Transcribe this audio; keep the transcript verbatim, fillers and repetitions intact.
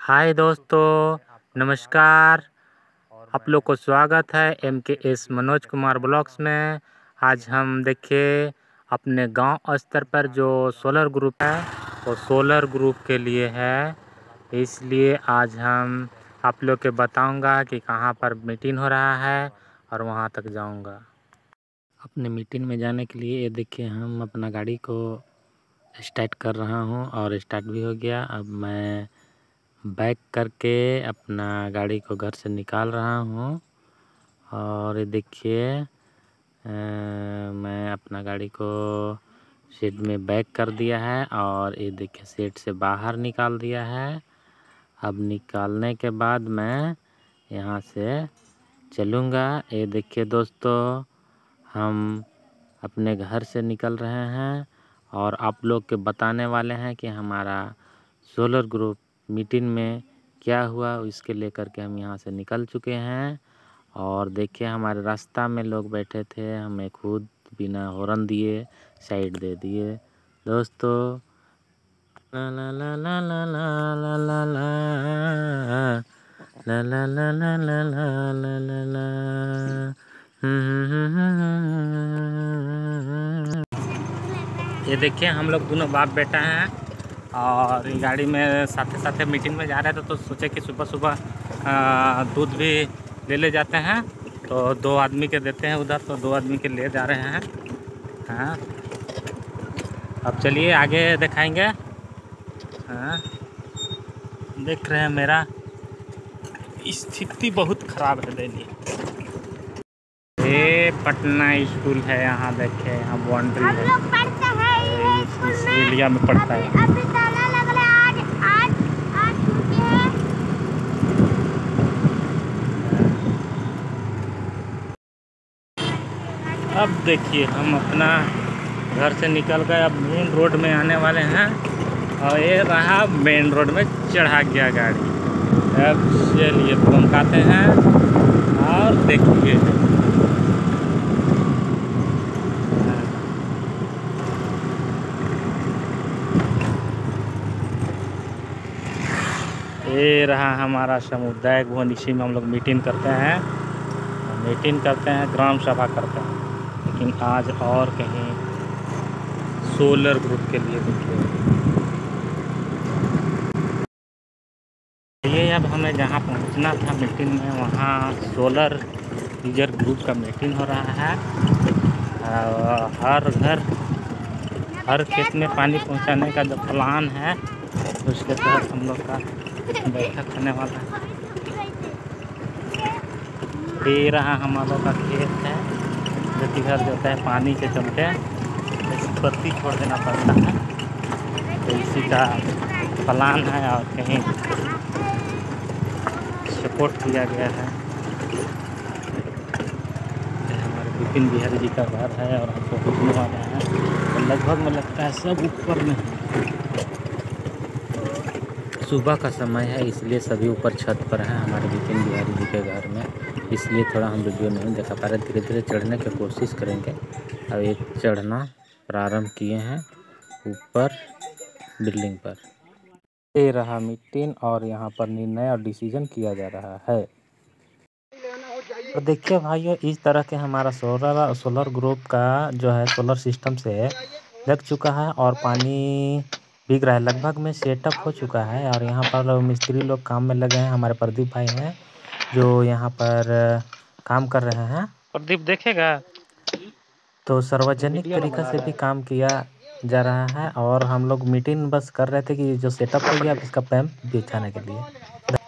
हाय दोस्तों, नमस्कार। आप लोग को स्वागत है एम के एस मनोज कुमार ब्लॉग्स में। आज हम देखिए अपने गांव स्तर पर जो सोलर ग्रुप है वो सोलर ग्रुप के लिए है, इसलिए आज हम आप लोग के बताऊंगा कि कहां पर मीटिंग हो रहा है और वहां तक जाऊंगा। अपने मीटिंग में जाने के लिए ये देखिए हम अपना गाड़ी को स्टार्ट कर रहा हूं और स्टार्ट भी हो गया। अब मैं बैक करके अपना गाड़ी को घर से निकाल रहा हूँ और ये देखिए मैं अपना गाड़ी को शेड में बैक कर दिया है और ये देखिए शेड से बाहर निकाल दिया है। अब निकालने के बाद मैं यहाँ से चलूँगा। ये देखिए दोस्तों, हम अपने घर से निकल रहे हैं और आप लोग के बताने वाले हैं कि हमारा सोलर ग्रुप मीटिंग में क्या हुआ, इसके लेकर के हम यहाँ से निकल चुके हैं। और देखिए हमारे रास्ता में लोग बैठे थे, हमें खुद बिना हॉर्न दिए साइड दे दिए। दोस्तों ला ला ला ला ला ला ला ला ला ला ला ला ला ला ला ला ला। ये देखिए हम लोग दोनों बाप बेटा हैं और गाड़ी में साथे साथे मीटिंग में जा रहे थे, तो सोचे कि सुबह सुबह दूध भी ले ले जाते हैं, तो दो आदमी के देते हैं उधर, तो दो आदमी के ले जा रहे हैं। हाँ, अब चलिए आगे दिखाएंगे। हाँ, देख रहे हैं मेरा स्थिति बहुत ख़राब है दिल्ली। ये पटना स्कूल है, यहाँ देखे यहाँ बाउंड्री है, इस एरिया में पड़ता है। अभी ताला लग रहा है, आज आज आज छुट्टी है। अब देखिए हम अपना घर से निकल गए, अब मेन रोड में आने वाले हैं और ये रहा मेन रोड में चढ़ा गया गाड़ी। अब चलिए घूमकाते हैं और देखिए ये रहा हमारा सामुदायिक भवन, इसी में हम लोग मीटिंग करते हैं मीटिंग करते हैं ग्राम सभा करते हैं। लेकिन आज और कहीं सोलर ग्रुप के लिए निकले। ये अब हमें जहाँ पहुँचना था मीटिंग में, वहाँ सोलर यूजर ग्रुप का मीटिंग हो रहा है। हर घर हर खेत में पानी पहुँचाने का जो प्लान है उसके तहत हम लोग का बैठक होने वाला है। ये रहा हम लोग का खेत है, जो कि घर जाता है पानी के चलते पत्ती छोड़ देना पड़ता है, तो इसी का प्लान है और कहीं सपोर्ट किया गया है। हमारे विपिन बिहारी जी का घर है और हमको घूमने वाला है, तो लगभग में लगता है सब ऊपर में है। सुबह का समय है इसलिए सभी ऊपर छत पर हैं हमारे विपिन बिहारी जी के घर में, इसलिए थोड़ा हम वीडियो नहीं दिखा पा रहे। धीरे धीरे चढ़ने की कोशिश करेंगे। अब एक चढ़ना प्रारंभ किए हैं ऊपर बिल्डिंग पर। ये रहा मीटिंग और यहाँ पर निर्णय और डिसीजन किया जा रहा है। तो देखिए भाइयों, इस तरह के हमारा सोलर सोलर ग्रुप का जो है सोलर सिस्टम से लग चुका है और पानी बिक रहा है, लगभग में सेटअप हो चुका है। और यहाँ पर मिस्त्री लोग काम में लगे हैं। हमारे प्रदीप भाई हैं जो यहाँ पर काम कर रहे हैं। प्रदीप देखेगा तो सार्वजनिक तरीक़े से भी काम किया जा रहा है और हम लोग मीटिंग बस कर रहे थे कि जो सेटअप हो गया अब इसका पैम्प बिछाने के लिए।